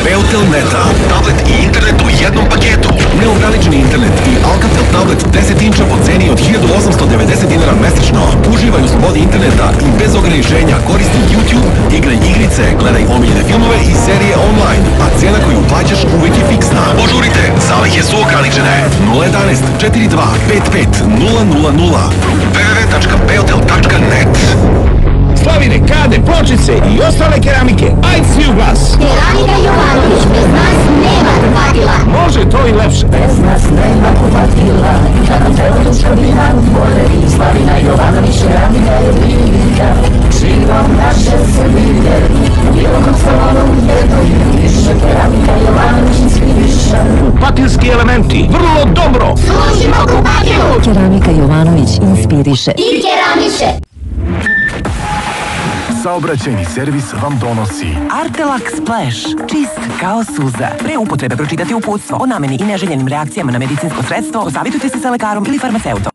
Beotel.neta. Tablet i internet u jednom paketu. Neograničeni internet i Alcatel tablet 10 inča po ceni od 1890 dinara mesečno. Uživaj u slobodi interneta i bez ograničenja koristi YouTube, igraj igrice, gledaj omiljene filmove i serije online, a cena koju plaćaš uvek je fiksna. Požurite, zalihe su ograničene. 011 42 55 000 www.beotel.net. Slavine, kade, pločice i ostale keramike. Ajde svi u glas. Keramika Jovanović, bez nas nema kupatila. Može to i lepše. Bez nas nema kupatila. Kada te otuška vina u dvorevi. Slavina Jovanović, keramika je vidika. Živom naše Srbije. Bilokom stolom jednoj više. Keramika Jovanović inspiriša. Kupatilski elementi, vrlo dobro. Služimo kupatilu. Keramika Jovanović inspiriše I keramiše. Saobraćajni servis vam donosi Artelac Splash, čist kao suza. Pre upotrebe pročitati uputstvo o nameni i neželjenim reakcijama na medicinsko sredstvo, posavitujte se sa lekarom ili farmaceutom.